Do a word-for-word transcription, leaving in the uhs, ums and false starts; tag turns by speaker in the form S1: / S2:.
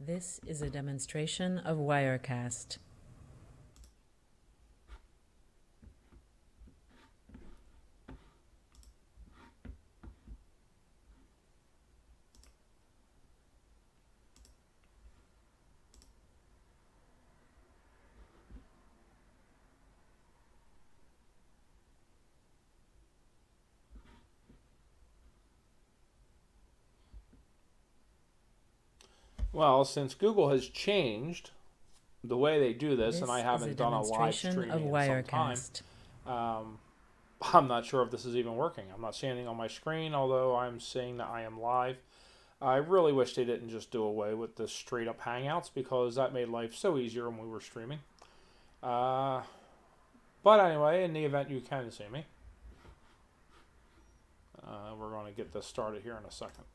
S1: This is a demonstration of Wirecast.
S2: Well, since Google has changed the way they do this,
S1: This
S2: and I
S1: is a
S2: haven't done a live
S1: demonstration of
S2: streaming in some time,
S1: Wirecast.
S2: um, I'm not sure if this is even working. I'm not seeing anything on my screen, although I'm seeing that I am live. I really wish they didn't just do away with the straight up Hangouts because that made life so easier when we were streaming. Uh, but anyway, in the event you can see me, uh, we're going to get this started here in a second.